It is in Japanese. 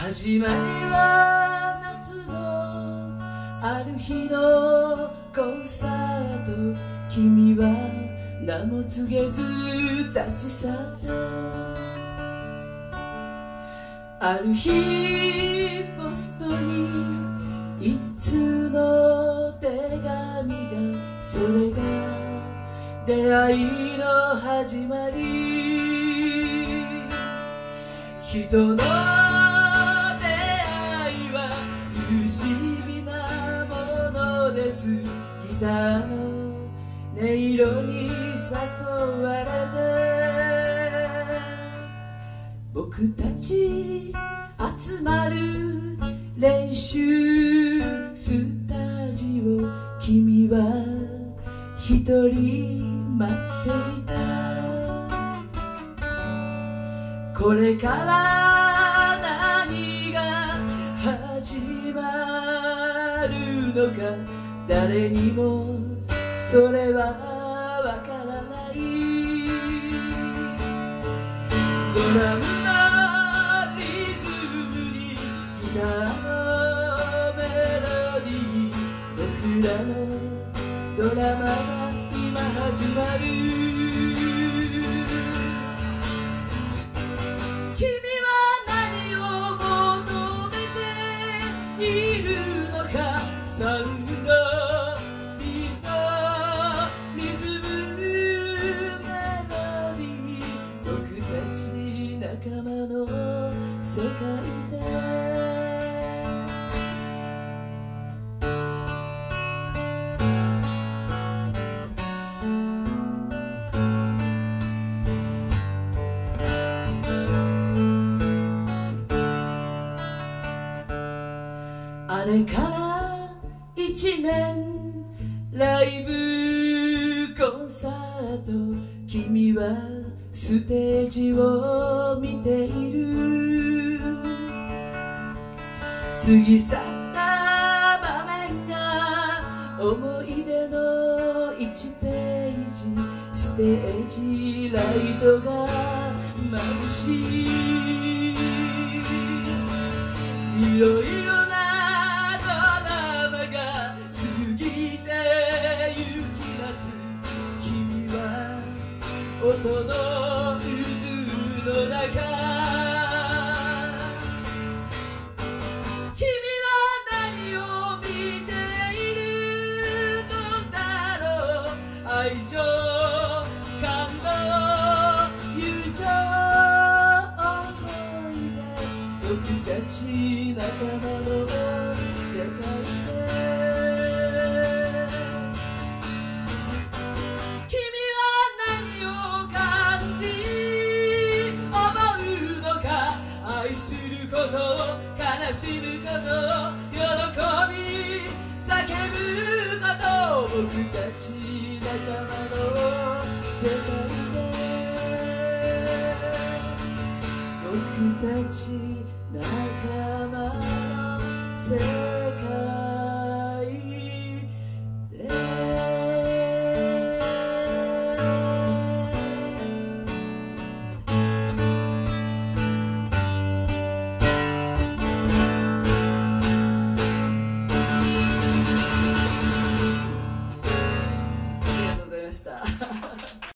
始まりは夏のある日のコンサート、君は名も告げず立ち去った。ある日ポストに一通の手紙が、それが出会いの始まり。人の出会いは不思議なものです。ギターの音色に誘われて、僕たち集まる練習スタジオ、君は一人待っていた。これから何が始まるのか、誰にもそれはわからない。ドラムのリズムにギターのメロディー、僕らのドラマが今始まる。君は何を求めているのか、サウンドビートリズムメロディー、僕たち仲間の世界で。あれから1年、ライブコンサート、君はステージを見ている。過ぎ去った場面が思い出の1ページ、ステージライトが眩しい。いろいろな音の渦の中、君は何を見ているのだろう。愛情、感動、友情、思い出、僕たち仲間の世界で。愛すること、悲しむこと、喜び叫ぶこと、僕たち仲間の世界で。僕たち仲間の世界でした。